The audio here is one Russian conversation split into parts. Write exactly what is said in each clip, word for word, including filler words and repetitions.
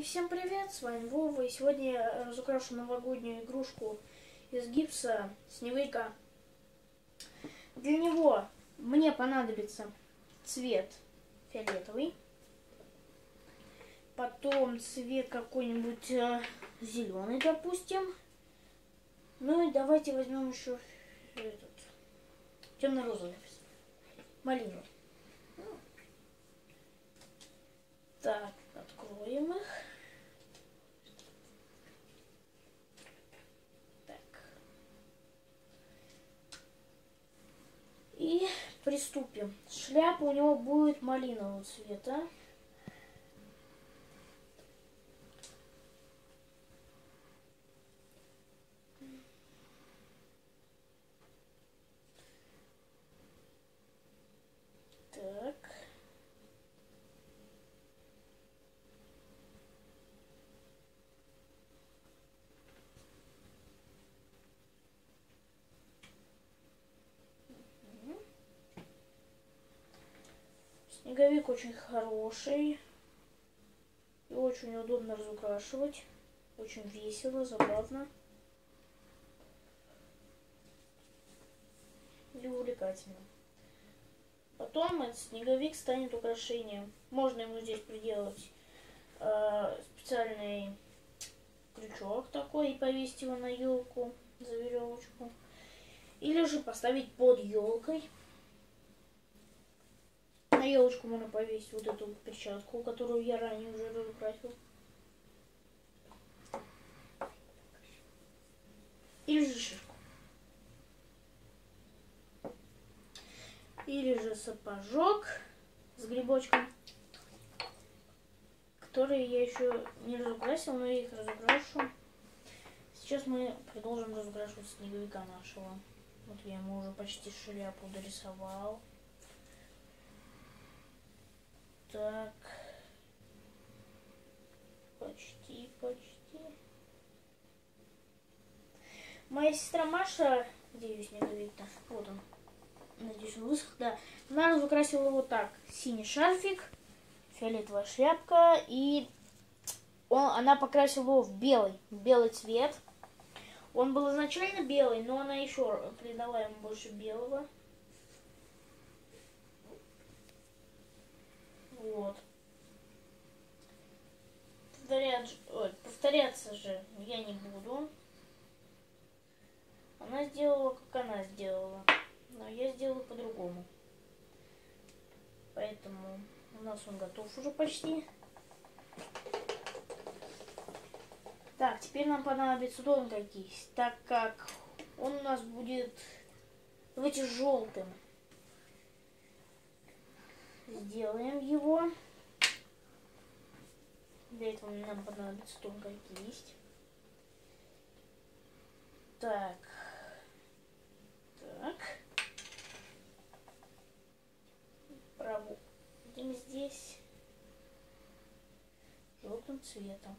всем привет, с вами Вова, и сегодня я разукрашу новогоднюю игрушку из гипса Снеговика. Для него мне понадобится цвет фиолетовый, потом цвет какой-нибудь э, зеленый, допустим. Ну и давайте возьмем еще этот темно-розовый, малиновый. Так, откроем их. Так. И приступим. Шляпа у него будет малинового цвета. Так. Снеговик очень хороший и очень удобно разукрашивать, очень весело, забавно и увлекательно. Потом этот снеговик станет украшением. Можно ему здесь приделать э, специальный крючок такой и повесить его на елку за веревочку, или же поставить под елкой. На елочку можно повесить вот эту перчатку, которую я ранее уже разукрасил. Или же шишку. Или же сапожок с грибочком, которые я еще не разукрасил, но я их разукрашу. Сейчас мы продолжим разукрашивать снеговика нашего. Вот я ему уже почти шляпу дорисовал. Так, почти, почти. Моя сестра Маша, где ее снеговик-то? Вот он. Надеюсь, он высох, да. Она разукрасила его так. Синий шарфик, фиолетовая шляпка, и он, она покрасила его в белый, в белый цвет. Он был изначально белый, но она еще придала ему больше белого. Вот. Повторять, ой, повторяться же я не буду. Она сделала, как она сделала. Но я сделаю по-другому. Поэтому у нас он готов уже почти. Так, теперь нам понадобится тонкая кисть, так как он у нас будет, давайте, желтым. Сделаем его. Для этого нам понадобится тонкая кисть. Так. Так. Проводим здесь желтым цветом.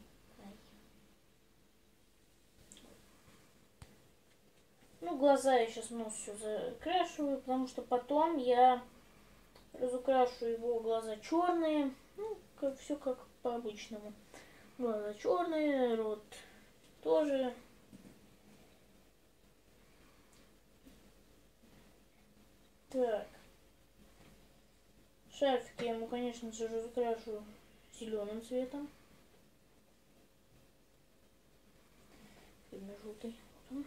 Ну, глаза я сейчас нос все закрашиваю, потому что потом я разукрашу его глаза черные. Ну, как, все как по-обычному. Глаза черные, рот тоже. Так. Шарфик я ему, конечно же, разукрашу зеленым цветом. Или желтый. Вот он.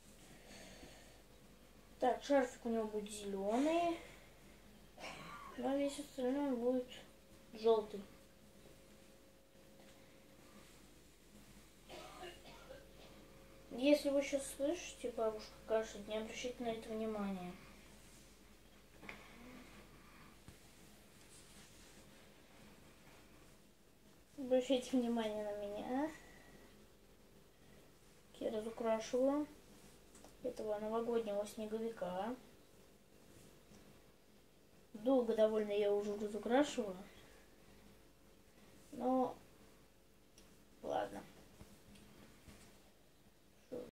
Так, шарфик у него будет зеленый. А весь остальной будет желтый. Если вы сейчас слышите бабушка кашляет, не обращайте на это внимания. Обращайте внимание на меня. Я разукрашиваю этого новогоднего снеговика. Долго довольно я уже разукрашиваю. Но ладно.